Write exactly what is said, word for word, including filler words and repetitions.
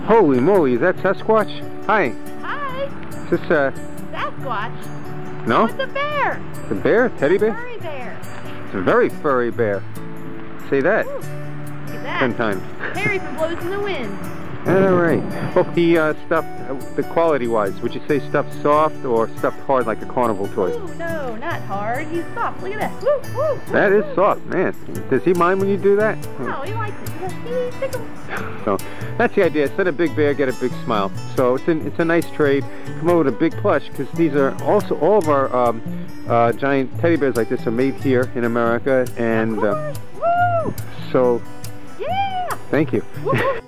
Holy moly, is that Sasquatch? Hi. Hi. Is this, uh... Sasquatch? No? Oh, it's a bear. The bear? Teddy bear? Furry bear. It's a very furry bear. Say that. Ooh, look at that. Ten times. Hairy for blows in the wind. Alright. Well, the uh, stuff, uh, the quality-wise, would you say stuffed soft or stuffed hard like a carnival toy? Ooh, no, not hard. He's soft. Look at that. Woo, woo. That is soft, man. Does he mind when you do that? No, he likes it. He's like, "Hey, tickle." So that's the idea. Instead of big bear, get a big smile. So it's an, it's a nice trade. Come over to Big Plush because these are also all of our um, uh, giant teddy bears like this are made here in America, and uh, Woo! so Yeah. thank you. Woo.